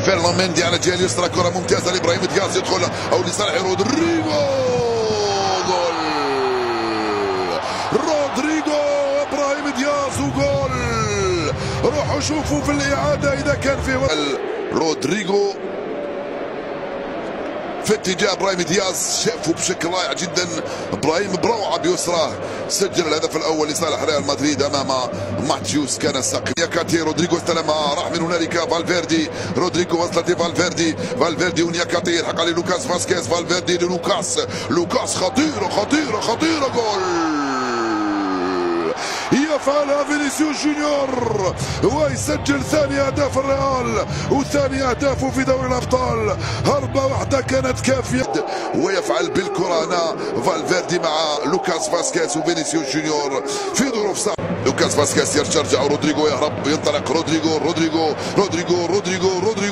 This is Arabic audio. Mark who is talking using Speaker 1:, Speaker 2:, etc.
Speaker 1: فيرلان مندي على الجهه اليسرى، كره ممتازه لابراهيم دياز، يدخل او لصالح رودريغو، جول رودريغو، ابراهيم دياز وجول. روحوا شوفوا في الاعاده اذا كان فيه رودريغو في اتجاه ابراهيم دياز، شافه بشكل رائع جدا. ابراهيم بروعه بيسراه سجل الهدف الاول لصالح ريال مدريد امام ماتيوس كان ساقي. نياكاتي، رودريغو استلمها، راح من هنالك فالفيردي، رودريغو وصلت لفالفيردي، فالفيردي ونياكاتي، يلحق عليه لوكاس فاسكيز، فالفيردي لوكاس خطيره جول. يفعلها فينيسيوس جونيور ويسجل ثاني اهداف الريال وثاني اهدافه في دوري الابطال. هربه واحده كانت كافيه، ويفعل بالكره هنا فالفيردي مع لوكاس فاسكيز وفينيسيوس جونيور في ظروف صعبه. لوكاس فاسكيز يرجع، رودريغو يهرب، ينطلق رودريغو